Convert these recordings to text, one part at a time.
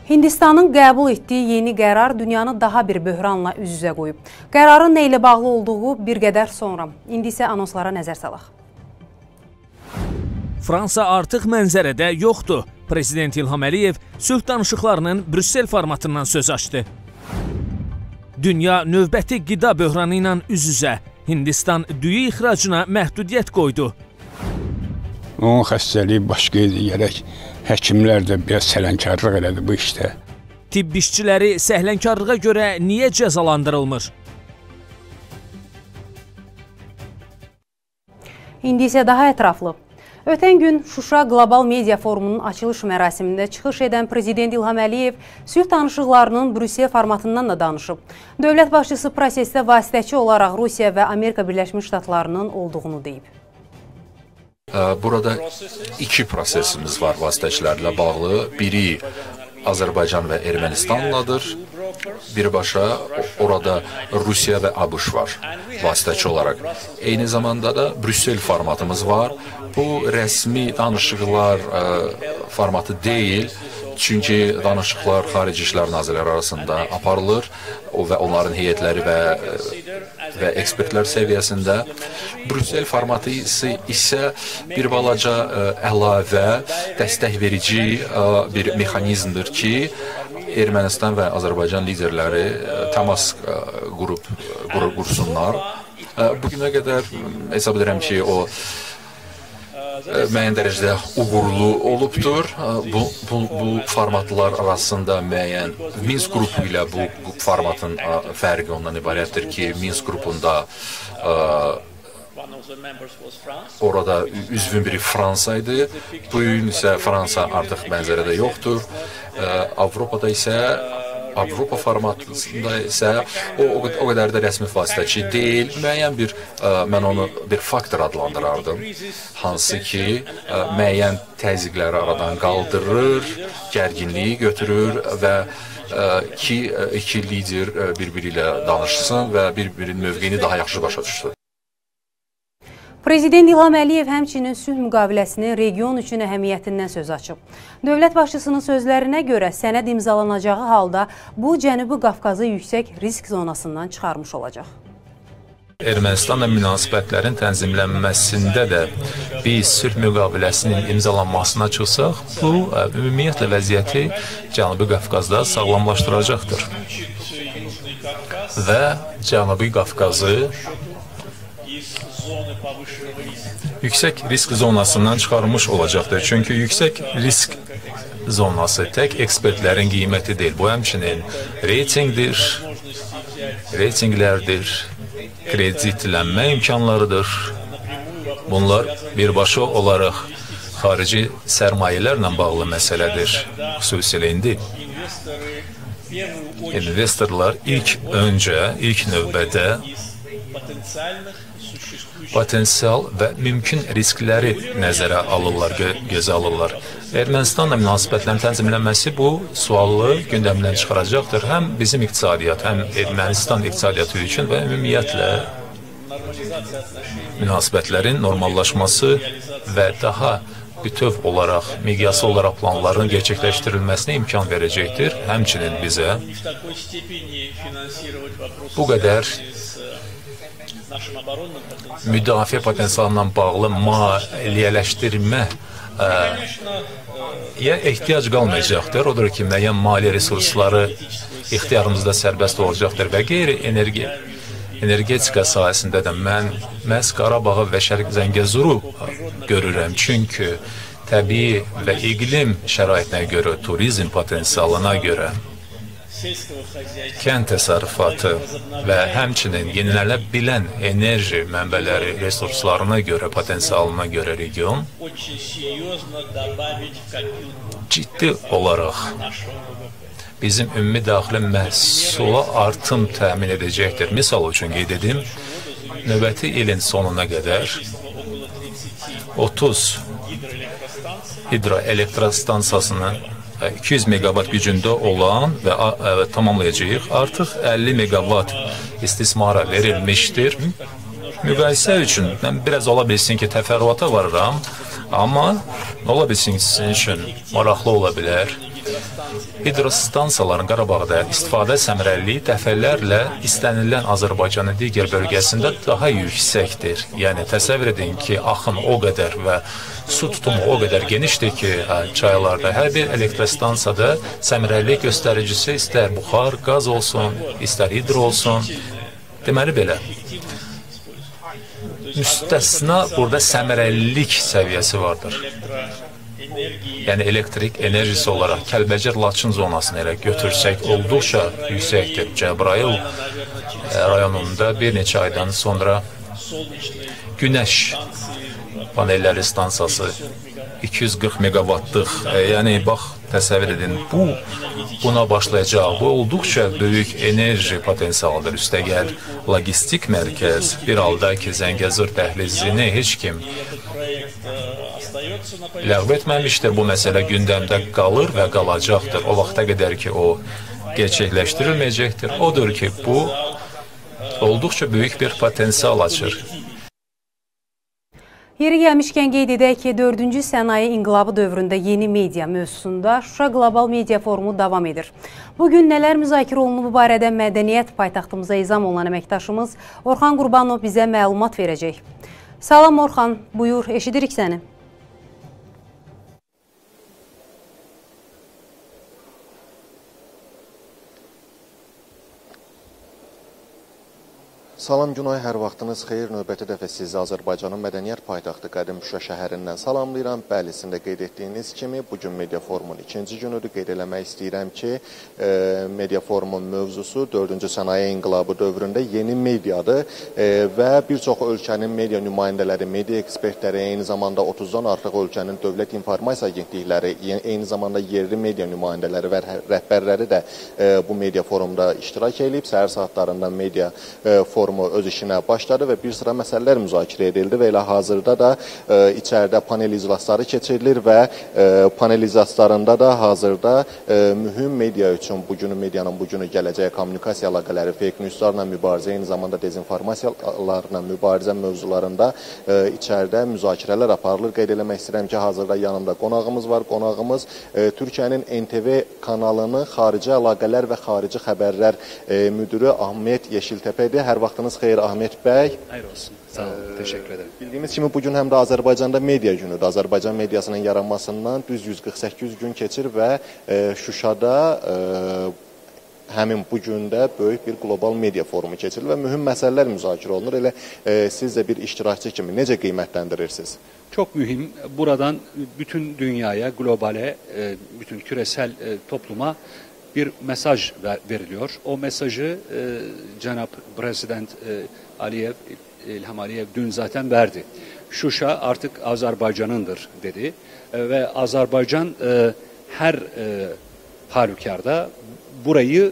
Hindistanın qəbul etdiyi yeni qərar dünyanı daha bir böhranla üz-üzə qoyub. Qərarın nə ilə bağlı olduğu bir qədər sonra. İndi isə anonslara nəzər salaq. Fransa artıq mənzərədə yoxdur. Prezident İlham Əliyev sülh danışıqlarının Brüssel formatından söz açdı. Dünya növbəti qida böhranı ilə üz-üzə. Hindistan düyü ixracına məhdudiyyət qoydu. Onun xəstəliyi başqa edərək həkimlər də biraz sələmkarlıq elədi bu işdə. Tibb işçiləri səhlənkarlığa görə niyə cəzalandırılmır? İndi isə daha ətraflı. Ötən gün Şuşa Qlobal Media Forumunun açılış mərasimində çıxış edən Prezident İlham Əliyev sülh danışıqlarının Brüssel formatından da danışıb. Dövlət başçısı prosesdə vasitəçi olaraq Rusiya və Amerika Birləşmiş Ştatlarının olduğunu deyib. Burada iki prosesimiz var vasitəçilərlə bağlı. Biri Azərbaycan və Ermənistanladır. Birbaşa orada Rusiya və ABŞ var vasitəçi olaraq. Eyni zamanda da Brüssel formatımız var. Bu rəsmi danışıqlar formatı deyil. Çünki danışıqlar Xarici İşlər Nazirləri arasında aparılır və onların heyətləri və ekspertlər səviyyəsində. Brüssel formatı isə bir balaca əlavə, dəstək verici bir mexanizmdir ki, Ermənistan və Azərbaycan liderləri təmas qursunlar. Bugünə qədər hesab edirəm ki, o müəyyən dərəcədə uğurlu olubdur. Bu formatlar arasında müəyyən Minsk qrupu ilə bu formatın fərqi ondan ibarətdir ki, Minsk qrupunda orada üzvün biri Fransa idi. Bu gün isə Fransa artıq mənzərədə yoxdur. Avropa formatında isə o qədər də rəsmi vasitəçi deyil. Müəyyən mən onu bir faktor adlandırardım. Hansı ki, müəyyən təzyiqləri aradan qaldırır, gərginliyi götürür və iki lider bir-biri ilə danışsın və bir-birinin mövqeyini daha yaxşı başa düşsün. Prezident İlham Əliyev həmçinin sülh müqaviləsinin region üçün əhəmiyyətindən söz açıb. Dövlət başçısının sözlərinə görə sənəd imzalanacağı halda bu Cənubi Qafqazı yüksək risk zonasından çıxarmış olacaq. Ermənistanla münasibətlərin tənzimlənməsində də biz sülh müqaviləsinin imzalanmasına çıxsaq, bu ümumiyyətlə vəziyyəti Cənubi Qafqazda sağlamlaşdıracaqdır. Və Cənubi Qafqazı yüksək risk zonasından çıxarmış olacaqdır. Çünki yüksək risk zonası tək ekspertlərin qiyməti deyil. Bu həmçinin reytinglərdir, kreditlənmə imkanlarıdır. Bunlar birbaşa olaraq xarici sərmayələrlə bağlı məsələdir. Xüsusilə indi investorlar ilk növbədə potensial və mümkün riskləri nəzərə alırlar, gözə alırlar. Ermənistanla münasibətlərin tənzimlənməsi bu sualı gündəmdən çıxaracaqdır. Həm bizim iqtisadiyyat, həm Ermənistan iqtisadiyyatı üçün və ümumiyyətlə münasibətlərin normallaşması və daha bütöv olaraq, miqyası olaraq planların gerçəkləşdirilməsinə imkan verəcəkdir. Həmçinin bizə bu qədər müdafiə potensialından bağlı maliyyələşdirməyə ehtiyac qalmayacaqdır. Odur ki, müəyyən maliyyə resursları ixtiyarımızda sərbəst olacaqdır və qeyri-energetika sahəsində də mən məhz Qarabağı və Şərq Zəngəzuru görürəm. Çünki təbii və iqlim şəraitinə görə, turizm potensialına görə, kənd təsərrüfatı və həmçinin yenilənə bilən enerji mənbələri resurslarına görə, potensialına görə region ciddi olaraq bizim ümumi daxili məhsula artım təmin edəcəkdir. Misal üçün qeyd edim, növbəti ilin sonuna qədər 30 hidroelektrostansiyasının 200 megawatt gücündə olan və tamamlayacağıq. Artıq 50 megawatt istismara verilmişdir. Müqayisə üçün mən biraz ola bilsin ki, təfərrüata varıram, amma ola bilsin sizin üçün maraqlı ola bilər. hidrostansiyaların Qarabağda istifadə səmərəliliyi dəfələrlə istənilən Azərbaycanın digər bölgəsində daha yüksəkdir. Yəni təsəvvür edin ki, axın o qədər və su tutumu o qədər genişdir ki, çaylarda hər bir elektrostansiyada səmərəlilik göstəricisi istər buxar, qaz olsun, istər hidro olsun. Deməli belə, müstəsna burada səmərəlilik səviyyəsi vardır. Yəni elektrik enerjisi olaraq Kəlbəcər-Laçın zonasını elə götürsək olduqca yüksəkdir. Cəbrayıl rayonunda bir neçə aydan sonra günəş panelləri stansiyası 240 meqavatlıq, yəni bax təsəvvür edin, buna başlayacaq. Bu olduqca böyük enerji potensialıdır. Üstəgəl logistik mərkəz, bir halda ki, Zəngəzur dəhlizini heç kim ləğv etməmişdir. Bu məsələ gündəmdə qalır və qalacaqdır. O vaxta qədər ki, o gerçəkləşdirilməyəcəkdir. Odur ki, bu olduqca böyük bir potensial açır. Yeri gəlmişkən qeyd edək ki, 4-cü sənaye inqilabı dövründə yeni media mövzusunda Şuşa Qlobal Media Forumu davam edir. Bugün nələr müzakirə olunduğu bu barədə mədəniyyət paytaxtımıza izam olan əməkdaşımız Orxan Qurbanov bizə məlumat verəcək. Salam Orxan, buyur, eşidirik səni. Salam Günay, hər vaxtınız xeyir. Növbəti dəfə sizi Azərbaycanın mədəniyyət paytaxtı Qədim Şuşa şəhərindən salamlayıram. Bəli, sizin də qeyd etdiyiniz kimi bugün media forumun ikinci günüdür. Qeyd eləmək istəyirəm ki, media forumun mövzusu 4-cü sənaye inqilabı dövründə yeni mediadır və bir çox ölkənin media nümayəndələri, media ekspertləri, eyni zamanda 30-dan artıq ölkənin dövlət informasiya agentlikləri, eyni zamanda yerli media nümayəndələri və rəhbərləri də bu media forumda iştirak edib. Səhər saatlarında media forumu öz işinə başladı və bir sıra məsələlər müzakirə edildi və elə hazırda da içəridə panel iclasları keçirilir və panel iclaslarında da hazırda mühüm media üçün medianın bugünü gələcək kommunikasiya əlaqələri, fake newslarla mübarizə, eyni zamanda dezinformasiyalarla mübarizə mövzularında içəridə müzakirələr aparılır. Qeyd eləmək istəyirəm ki, hazırda yanımda qonağımız var. Qonağımız Türkiyənin NTV kanalının xarici əlaqələr və xarici xəbərlər müdürü Ahmet Yeşiltəpədir. Hər vaxtınız xeyir Ahmet bəy. Xeyr olsun. Sağ olun. Təşəkkür ederim. Bildiyimiz kimi bugün həm də Azərbaycanda media günüdür. Azərbaycan mediasının yaranmasından düz 148 gün keçir və Şuşada həmin bu gündə böyük bir qlobal media forumu keçirilir və mühüm məsələlər müzakirə olunur. Elə siz də bir iştirakçı kimi necə qiymətləndirirsiniz? Çok mühim. Buradan bütün dünyaya, globale, bütün küresel topluma bir mesaj veriliyor. O mesajı Cenab Prezident İlham Aliyev dün zaten verdi. Şuşa artık Azerbaycan'ındır dedi ve Azerbaycan her halükarda burayı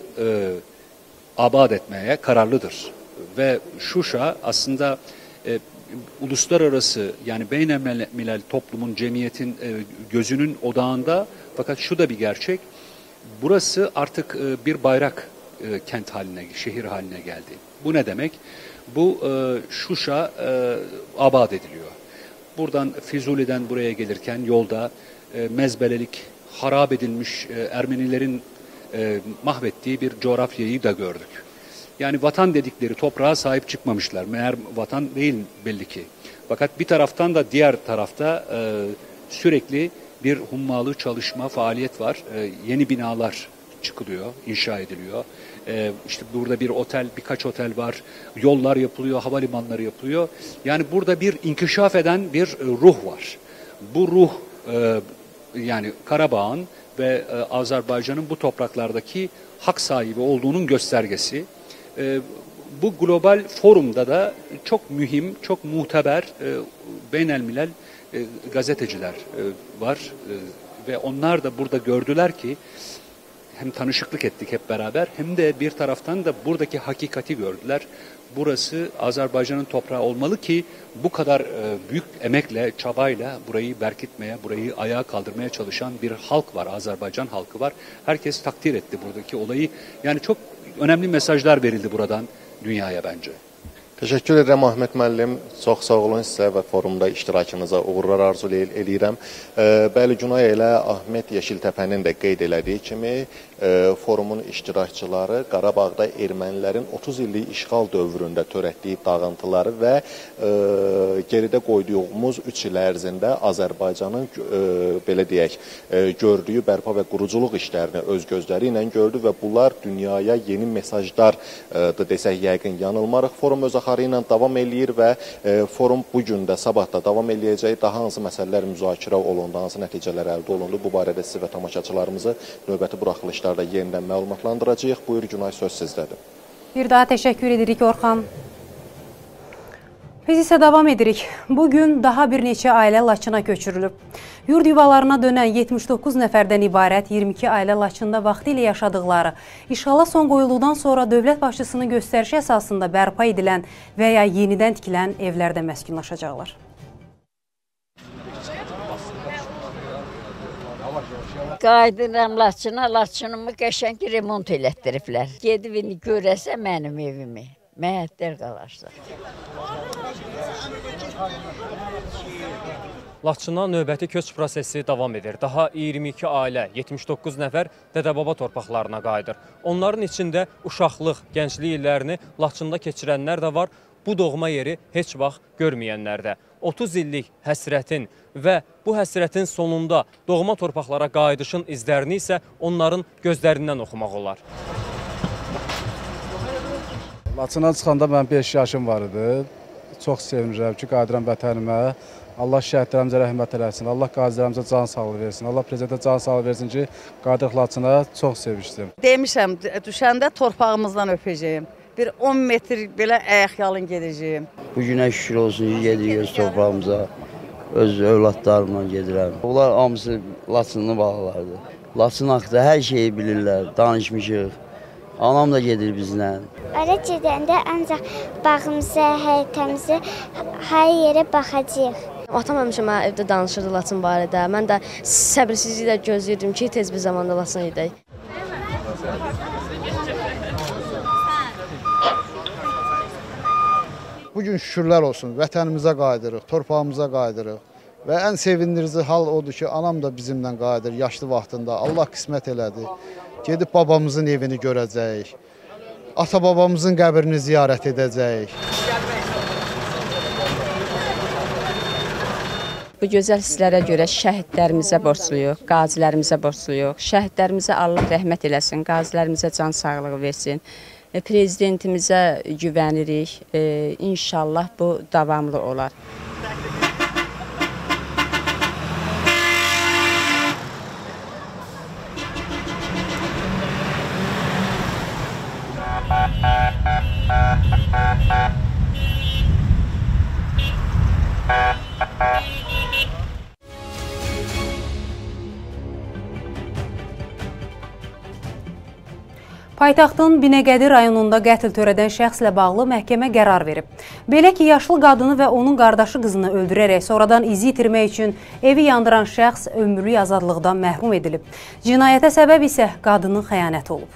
abad etmeye kararlıdır. Ve Şuşa aslında uluslararası, yani beynelmilel toplumun, cemiyetin gözünün odağında, fakat şu da bir gerçek. Burası artık bir bayrak kent haline, şehir haline geldi. Bu ne demek? Bu Şuşa abad ediliyor. Buradan Füzuli'den buraya gelirken yolda mezbelelik, harap edilmiş Ermenilerin mahvettiği bir coğrafyayı da gördük. Yani vatan dedikleri toprağa sahip çıkmamışlar. Meğer vatan değil belli ki. Fakat bir taraftan da diğer tarafta sürekli bir hummalı çalışma, faaliyet var. Yeni binalar çıkılıyor, inşa ediliyor. İşte burada bir otel, birkaç otel var. Yollar yapılıyor, havalimanları yapılıyor. Yani burada bir inkişaf eden bir ruh var. Bu ruh yani Karabağ'ın ve Azerbaycan'ın bu topraklardaki hak sahibi olduğunun göstergesi. Bu global forumda da çok mühim, çok muteber beynelmilel gazeteciler var ve onlar da burada gördüler ki hem tanışıklık ettik hep beraber hem de bir taraftan da buradaki hakikati gördüler. Burası Azerbaycan'ın toprağı olmalı ki bu kadar büyük emekle, çabayla burayı berkitmeye, burayı ayağa kaldırmaya çalışan bir halk var, Azerbaycan halkı var. Herkes takdir etti buradaki olayı. Yani çok önemli mesajlar verildi buradan dünyaya bence. Təşəkkür edirəm Ahmet müəllim. Çox sağ olun sizə və forumda iştirakınıza uğurlar arzu edirəm. Bəli, Günay elə Ahmet Yeşiltəpənin də qeyd elədiyi kimi forumun iştirakçıları Qarabağda ermənilərin 30 illik işğal dövründə törətdiyi dağıntıları və geridə qoyduğumuz 3 il ərzində Azərbaycanın belə deyək, gördüyü bərpa və quruculuq işlərini öz gözləri ilə gördü və bunlar dünyaya yeni mesajlardır desək yəqin yanılmarıq. Forum öz axarı ilə davam eləyir və forum bugün də, sabah da davam eləyəcək. Daha hansı məsələlər müzakirə olundu, hansı nəticələr əldə olundu, bu barədə sizi və tamaşaçılarımızı növbəti buraxılışlarda yenidən məlumatlandıracağıq. Buyur Günay, söz sizdədir. Bir daha təşəkkür edirik Orxan. Biz isə davam edirik. Bugün daha bir neçə ailə Laçına köçürülüb. Yurd yuvalarına dönən 79 nəfərdən ibarət 22 ailə Laçında vaxtilə yaşadıqları, işğala son qoyulduqdan sonra dövlət başçısının göstərişi əsasında bərpa edilən və ya yenidən tikilən evlərdə məskunlaşacaqlar. Qayıdıram Laçına, Laçınımı qəşəng remont elətdiriblər. Gedib indi görəsə mənim evimi, məhəttər qalarsa. Laçına növbəti köç prosesi davam edir. Daha 22 ailə, 79 nəfər dədə-baba torpaqlarına qayıdır. Onların içində uşaqlıq, gənclik illərini Laçında keçirənlər də var, bu doğma yeri heç vaxt görməyənlər də. 30 illik həsrətin və bu həsrətin sonunda doğma torpaqlara qayıdışın izlərini isə onların gözlərindən oxumaq olar. Laçına çıxanda mən 5 yaşım var idi. Çox sevinirəm ki, qayıdıram vətənimə. Allah şəhidlərimizə rəhmət eləsin, Allah qazilərimizə can sağlığı versin, Allah prezidentə can sağlığı versin ki, qayıdıq Laçına, çox sevişdim. Demişəm, düşəndə torpağımızdan öpəcəyim. Bir 10 metr belə ayaq yalın gedəcəyim. Bu günə şükür olsun ki, gedirik öz torpağımıza, öz övladlarımla gedirəm. Onlar hamısı Laçınlı balalardır. Laçın haqqında hər şeyi bilirlər, danışmışıq. Anam da gedir bizlə. Ora gedəndə ancaq bağımıza, həyətəmizə, hər yerə baxacağıq. Atam həmişə mənə evdə danışırdı Laçın barədə. Mən də səbirsizliklə gözləyirdim ki, tez bir zamanda Laçına gedək. Bugün şükürlər olsun, vətənimizə qayıdırıq, torpağımıza qayıdırıq. Və ən sevindirici hal odur ki, anam da bizimlə qayıdır yaşlı vaxtında. Allah qismət elədi. Gedib babamızın evini görəcəyik. Ata-babamızın qəbrini ziyarət edəcəyik. Bu gözəl hisslərə görə şəhidlərimizə borcluyuq, qazilərimizə borcluyuq. Şəhidlərimizə Allah rəhmət eləsin, qazilərimizə can sağlığı versin. Prezidentimizə güvənirik. İnşallah bu davamlı olar. Paytaxtın Binəqədi rayonunda qətl törədən şəxslə bağlı məhkəmə qərar verib. Belə ki, yaşlı qadını və onun qardaşı qızını öldürərək sonradan izi itirmək üçün evi yandıran şəxs ömürlük azadlıqdan məhrum edilib. Cinayətə səbəb isə qadının xəyanəti olub.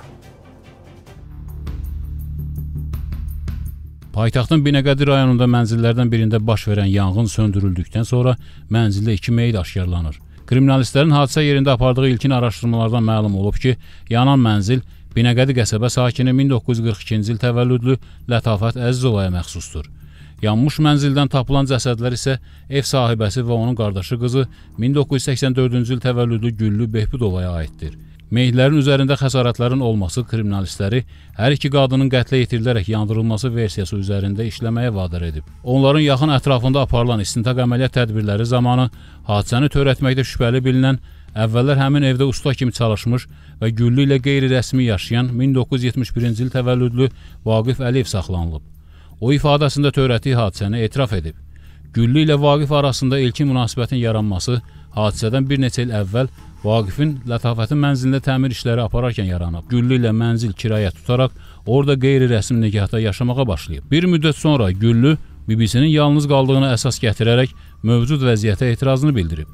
Paytaxtın Binəqədi rayonunda mənzillərdən birində baş verən yanğın söndürüldükdən sonra mənzildə 2 meyit aşkarlanır. Kriminalistlərin hadisə yerində apardığı ilkin araşdırmalardan məlum olub ki, yanan mənzil Binəqədi qəsəbə sakini 1942-ci il təvəllüdlü Lətafət Əzizovaya məxsusdur. Yanmış mənzildən tapılan cəsədlər isə ev sahibəsi və onun qardaşı qızı 1984-cü il təvəllüdlü Güllü Behbudovaya aiddir. Meyitlərin üzərində xəsarətlərin olması kriminalistləri hər iki qadının qətlə yetirilərək yandırılması versiyası üzərində işləməyə vadar edib. Onların yaxın ətrafında aparılan istintaq əməliyyat tədbirləri zamanı hadisəni törətməkdə şübhəli bilinən, əvvəllər həmin evdə usta kimi çalışmış və Güllü ilə qeyri-rəsmi yaşayan 1971-ci il təvəllüdlü Vaqif Əliyev saxlanılıb. O ifadəsində törətdiyi hadisəni etiraf edib. Güllü ilə Vaqif arasında ilkin münasibətin yaranması hadisədən bir neçə il əvvəl Vaqifin Lətafətin mənzilində təmir işləri apararkən yaranıb. Güllü ilə mənzil kirayə tutaraq orada qeyri-rəsmi nikahda yaşamağa başlayıb. Bir müddət sonra Güllü BBC-nin yalnız qaldığını əsas gətirərək mövcud vəziyyətə etirazını bildirib.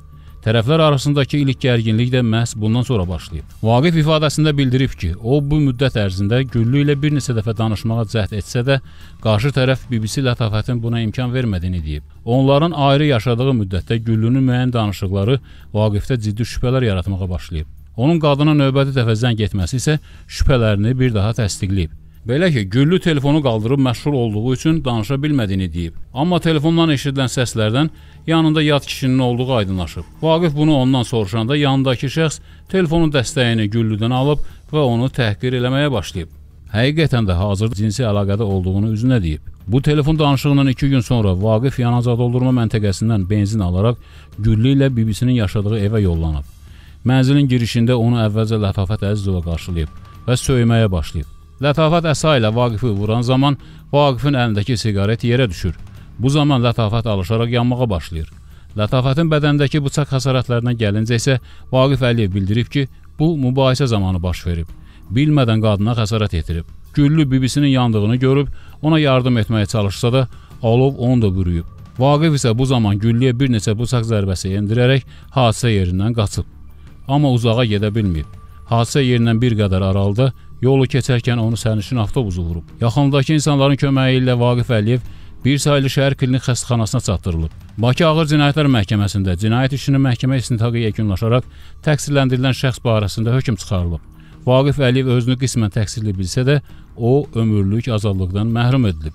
Tərəflər arasındakı ilk gərginlik də məhz bundan sonra başlayıb. Vaqif ifadəsində bildirib ki, o bu müddət ərzində Güllü ilə bir neçə dəfə danışmağa cəhd etsə də, qarşı tərəf BBC Lətafətin buna imkan vermədiyini deyib. Onların ayrı yaşadığı müddətdə Güllünün müəyyən danışıqları Vaqifdə ciddi şübhələr yaratmağa başlayıb. Onun qadına növbəti dəfə zəng etməsi isə şübhələrini bir daha təsdiqləyib. Belə ki, Güllü telefonu qaldırıb məşğul olduğu üçün danışa bilmədiyini deyib. Amma telefondan eşidilən səslərdən yanında yad kişinin olduğu aydınlaşıb. Vaqif bunu ondan soruşanda yanındakı şəxs telefonun dəstəyini Güllüdən alıb və onu təhqir eləməyə başlayıb. Həqiqətən də hazır cinsi əlaqədə olduğunu üzünə deyib. Bu telefon danışığından 2 gün sonra Vaqif yanacaq doldurma məntəqəsindən benzin alaraq Güllü ilə BBC-nin yaşadığı evə yollanıb. Mənzilin girişində onu əvvəlcə Lətafət Əzizova qarşılayıb və söyməyə başlayıb. Lətafət əsa ilə Vaqifi vuran zaman Vaqifin əlindəki siqaret yerə düşür. Bu zaman Lətafət alışaraq yanmağa başlayır. Lətafətin bədəndəki bıçaq xəsarətlərinə gəlincə isə Vaqif Əliyev bildirib ki, bu mübahisə zamanı baş verib. Bilmədən qadına xəsarət yetirib. Güllü BBC-nin yandığını görüb, ona yardım etməyə çalışsa da, alov onu da bürüyüb. Vaqif isə bu zaman Güllüyə bir neçə bıçaq zərbəsi endirərək hadisə yerindən qaçıb. Amma uzağa gedə bilməyib. Hadisə yerindən bir qədər aralıda yolu keçərkən onu sərnişin avtobusu vurub. Yaxındakı insanların köməyi ilə Vaqif Əliyev bir sayılı şəhər klinik xəstəxanasına çatdırılıb. Bakı Ağır Cinayətlər Məhkəməsində cinayət işinin məhkəmə istintaqı yekunlaşaraq təqsirləndirilən şəxs barəsində hökm çıxarılıb. Vaqif Əliyev özünü qismən təqsirli bilsə də, o ömürlük azadlıqdan məhrum edilib.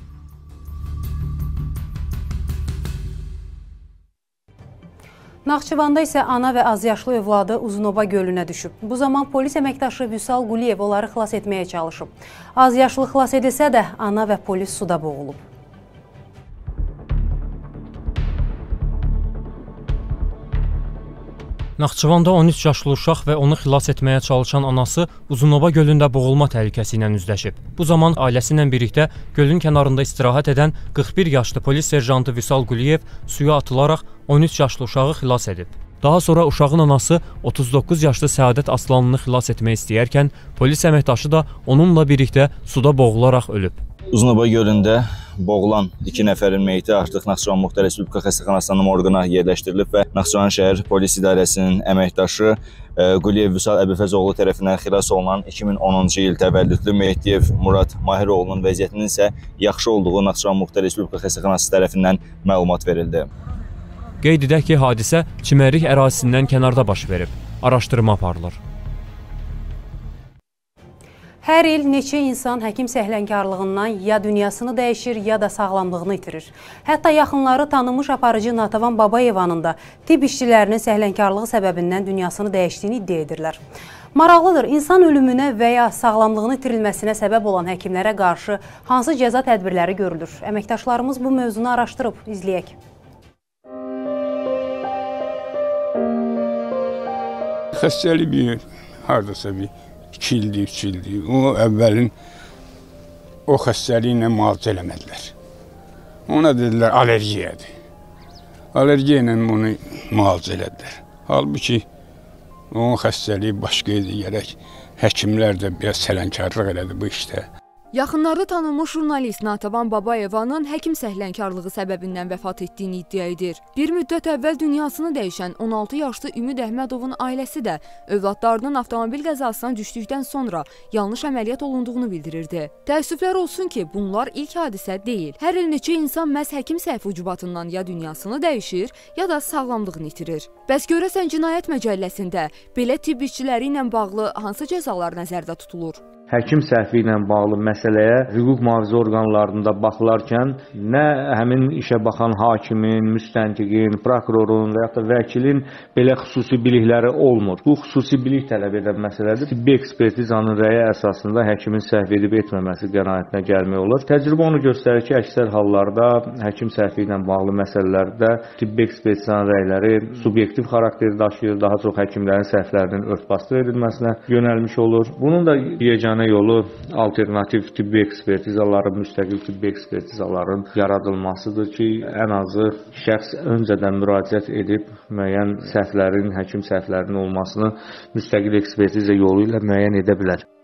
Naxçıvanda isə ana və azyaşlı övladı Uzunoba gölünə düşüb. Bu zaman polis əməkdaşı Vüsal Quliyev onları xilas etməyə çalışıb. Azyaşlı xilas edilsə də ana və polis suda boğulub. Naxçıvanda 13 yaşlı uşaq və onu xilas etməyə çalışan anası Uzunoba gölündə boğulma təhlükəsi ilə üzləşib. Bu zaman ailəsi ilə birlikdə gölün kənarında istirahət edən 41 yaşlı polis serjantı Vüsal Quliyev suya atılaraq 13 yaşlı uşağı xilas edib. Daha sonra uşağın anası 39 yaşlı Səadət Aslanını xilas etmək istəyərkən polis əməkdaşı da onunla birlikdə suda boğularaq ölüb. Uzunoba gölündə boğulan 2 nəfərin meyti artıq Naxçıvan Muxtar Respublika Xəstəxanasının morquna yerləşdirilib və Naxçıvan şəhər polis idarəsinin əməkdaşı Quliyev Vüsal Əbifəzoğlu tərəfindən xilas olunan 2010-cu il təvəllüdlü Mehdiyev Murad Mahiroğlu'nun vəziyyətinin isə yaxşı olduğu Naxçıvan Muxtar Respublika Xəstəxanası tərəfindən məlumat verildi. Qeyd edək ki, hadisə çimərlik ərazisindən kənarda baş verib. Araşdırma aparılır. Hər il neçə insan həkim səhlənkarlığından ya dünyasını dəyişir, ya da sağlamlığını itirir. Hətta yaxınları tanınmış aparıcı Natavan Babayevanın da tibb işçilərinin səhlənkarlığı səbəbindən dünyasını dəyişdiyini iddia edirlər. Maraqlıdır, insan ölümünə və ya sağlamlığını itirilməsinə səbəb olan həkimlərə qarşı hansı cəza tədbirləri görülür? Əməkdaşlarımız bu mövzunu araşdırıb, izləyək. Xəstəlik bir, haradasa bir 2 ildir, 3 ildir. O əvvəlin o xəstəliklə müalicə eləmədilər. Ona dedilər alergiyadır. Alergiya ilə onu müalicə elədilər. Halbuki onun xəstəliyi başqa idi, gərək həkimlər də biraz sələnkarlıq elədi bu işdə. Yaxınlarda tanınmış jurnalist Natavan Babayevanın həkim səhlənkarlığı səbəbindən vəfat etdiyini iddia edir. Bir müddət əvvəl dünyasını dəyişən 16 yaşlı Ümid Əhmədovun ailəsi də övladlarının avtomobil qəzasından düşdükdən sonra yanlış əməliyyat olunduğunu bildirirdi. Təəssüflər olsun ki, bunlar ilk hadisə deyil. Hər il neçə insan məhz həkim səhvi ucubatından ya dünyasını dəyişir, ya da sağlamlığını itirir. Bəs görəsən cinayət məcəlləsində belə tibb işçiləri ilə bağlı hansı cəzalar nəzərdə tutulur? Həkim səhvi ilə bağlı məsələyə hüquq mühafizə orqanlarında baxılarkən nə həmin işə baxan hakimin, müstəntiqin, prokurorun və ya da vəkilin belə xüsusi bilikləri olmur. Bu xüsusi bilik tələb edən məsələdir. Tibbi ekspertizanın rəyi əsasında həkimin səhv edib etməməsi qənaətinə gəlmək olur. Təcrübə onu göstərir ki, əksər hallarda həkim səhvi ilə bağlı məsələlərdə tibbi ekspertizanın rəyləri subyektiv xarakteri daşıyır, daha çox həkimlərin səhvlərinin örtbasdır edilməsinə yönəlmiş olur. Bunun da yeganə yolu alternativ tibbi ekspertizaların, müstəqil tibbi ekspertizaların yaradılmasıdır ki, ən azı şəxs öncədən müraciət edib müəyyən səhvlərin, həkim səhvlərinin olmasını müstəqil ekspertiza yolu ilə müəyyən edə bilər.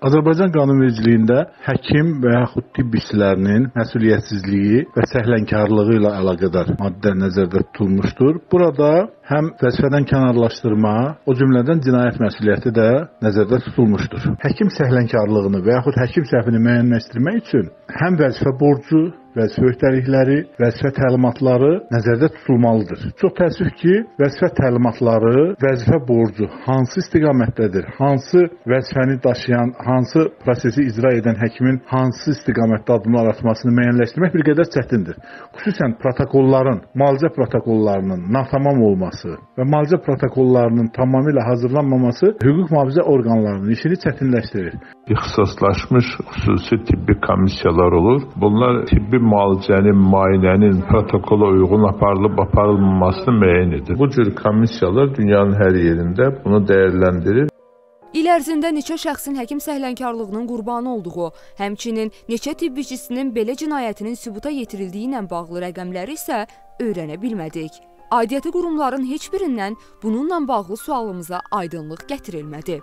Azərbaycan qanunvericiliyində həkim və yaxud tibb işçilərinin məsuliyyətsizliyi və səhlənkarlığı ilə əlaqədar maddə nəzərdə tutulmuşdur. Burada həm vəzifədən kənarlaşdırma, o cümlədən cinayət məsuliyyəti də nəzərdə tutulmuşdur. Həkim səhlənkarlığını və yaxud həkim səhvini müəyyənləşdirmək üçün həm vəzifə borcu, vəzifə öhdəlikləri, vəzifə təlimatları nəzərdə tutulmalıdır. Çox təəssüf ki, vəzifə təlimatları, vəzifə borcu hansı istiqamətdədir, hansı vəzifəni daşıyan, hansı prosesi icra edən həkimin hansı istiqamətdə addımlar atmasını müəyyənləşdirmək bir qədər çətindir. Xüsusən protokolların, müalicə protokollarının natamam olması və müalicə protokollarının tamamilə hazırlanmaması hüquq mühafizə orqanlarının işini çətinləşdirir. İxtisaslaşmış xüsusi tibbi komissiyalar olur. Bunlar tibbi müalicənin, müayinənin protokola uyğun aparılıb-aparılmamasını müəyyən edir. Bu cür komissiyalar dünyanın hər yerində bunu dəyərləndirir. İl ərzində neçə şəxsin həkim səhlənkarlığının qurbanı olduğu, həmçinin neçə tibbçisinin belə cinayətinin sübuta yetirildiyi ilə bağlı rəqəmləri isə öyrənə bilmədik. Aidiyyəti qurumların heç birindən bununla bağlı sualımıza aydınlıq gətirilmədi.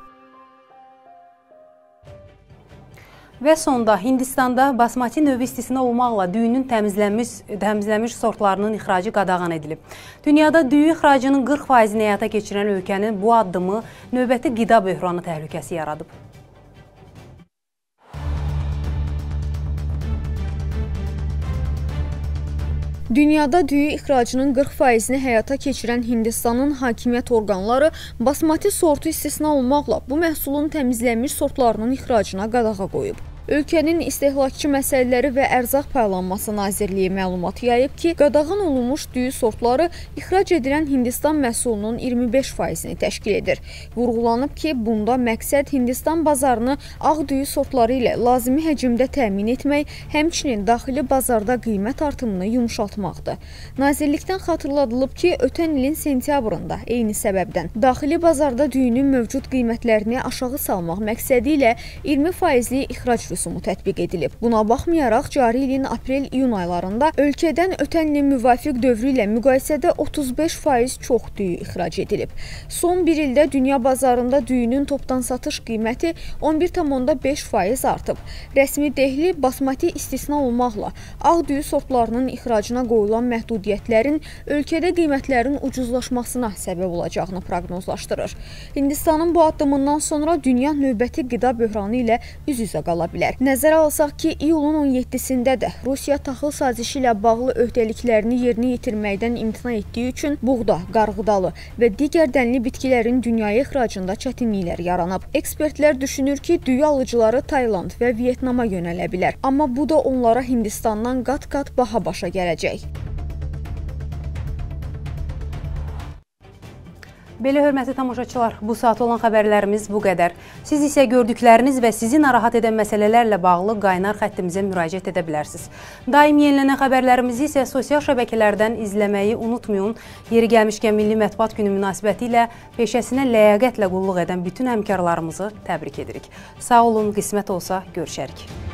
Və sonda Hindistanda basmati növü istisna olmaqla düyünün təmizlənmiş sortlarının ixracı qadağan edilib. Dünyada düyü ixracının 40%-ni həyata keçirən ölkənin bu addımı növbəti qida böhranı təhlükəsi yaradıb. Dünyada düyü ixracının 40%-ni həyata keçirən Hindistanın hakimiyyət orqanları basmati sortu istisna olmaqla bu məhsulun təmizlənmiş sortlarının ixracına qadağa qoyub. Ölkənin İstehlakçı Məsələləri və Ərzaq Paylanması Nazirliyi məlumat yayıb ki, qadağan olunmuş düyü sortları ixrac edilən Hindistan məhsulunun 25%-ni təşkil edir. Vurğulanıb ki, bunda məqsəd Hindistan bazarını ağ düyü sortları ilə lazımi həcmdə təmin etmək, həmçinin daxili bazarda qiymət artımını yumşaltmaqdır. Nazirlikdən xatırladılıb ki, ötən ilin sentyabrında eyni səbəbdən daxili bazarda düyünün mövcud qiymətlərini aşağı salmaq məqsədi ilə 20%-li ixrac rüsumu tətbiq edilib. Buna baxmayaraq, cari ilin aprel-iyun aylarında ölkədən ötən ilin müvafiq dövrü ilə müqayisədə 35% çox düyü ixrac edilib. Son bir ildə dünya bazarında düyünün topdan satış qiyməti 11,5% artıb. Rəsmi Dehli basmati istisna olmaqla ağ düyü sortlarının ixracına qoyulan məhdudiyyətlərin ölkədə qiymətlərin ucuzlaşmasına səbəb olacağını proqnozlaşdırır. Hindistanın bu addımından sonra dünya növbəti qida böhranı ilə üz-üzə qala bilər. Nəzərə alsaq ki, iyulun 17-sində də Rusiya taxıl sazişi ilə bağlı öhdəliklərini yerinə yetirməkdən imtina etdiyi üçün buğda, qarğıdalı və digər dənli bitkilərin dünyaya ixracında çətinliklər yaranıb. Ekspertlər düşünür ki, düyü alıcıları Tayland və Vyetnama yönələ bilər. Amma bu da onlara Hindistandan qat-qat baha başa gələcək. Belə hörmətli tamaşaçılar, bu saat olan xəbərlərimiz bu qədər. Siz isə gördükləriniz və sizi narahat edən məsələlərlə bağlı qaynar xəttimizə müraciət edə bilərsiniz. Daim yenilənən xəbərlərimizi isə sosial şəbəkələrdən izləməyi unutmayın. Yeri gəlmişkən Milli Mətbuat Günü münasibəti ilə peşəsinə ləyaqətlə qulluq edən bütün həmkarlarımızı təbrik edirik. Sağ olun, qismət olsa görüşərik.